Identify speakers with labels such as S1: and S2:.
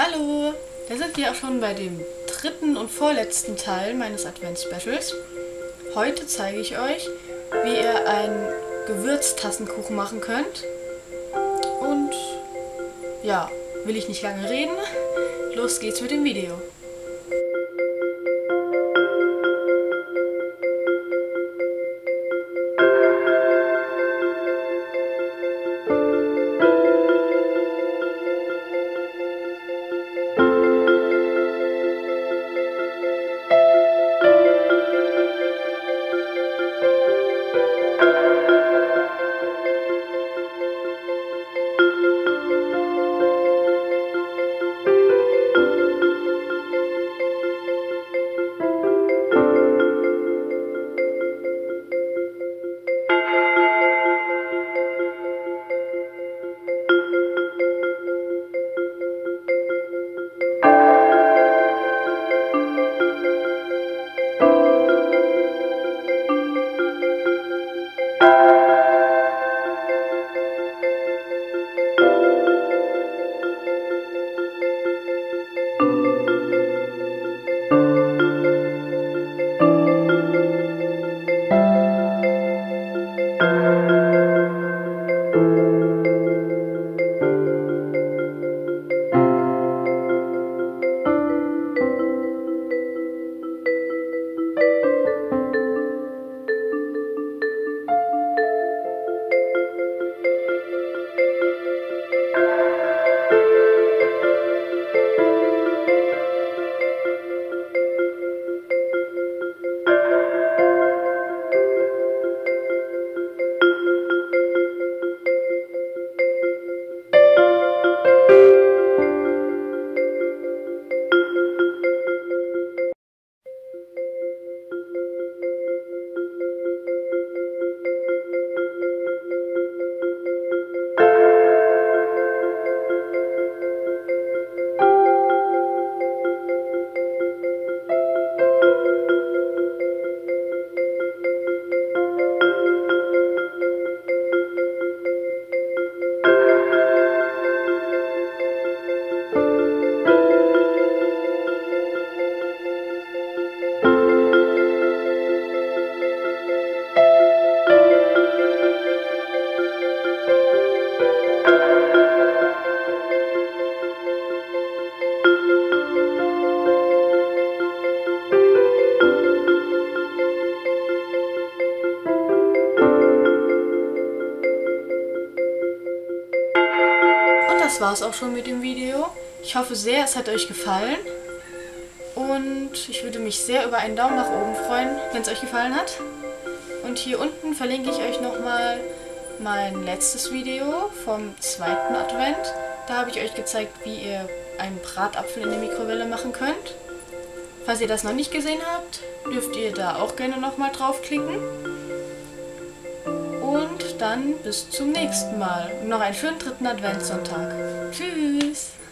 S1: Hallo! Da sind wir auch schon bei dem dritten und vorletzten Teil meines Advents-Specials. Heute zeige ich euch, wie ihr einen Gewürztassenkuchen machen könnt. Und ja, will ich nicht lange reden, los geht's mit dem Video. Das war es auch schon mit dem Video. Ich hoffe sehr, es hat euch gefallen. Und ich würde mich sehr über einen Daumen nach oben freuen, wenn es euch gefallen hat. Und hier unten verlinke ich euch nochmal mein letztes Video vom zweiten Advent. Da habe ich euch gezeigt, wie ihr einen Bratapfel in der Mikrowelle machen könnt. Falls ihr das noch nicht gesehen habt, dürft ihr da auch gerne nochmal draufklicken. Und dann bis zum nächsten Mal. Und noch einen schönen dritten Adventssonntag. Tschüss!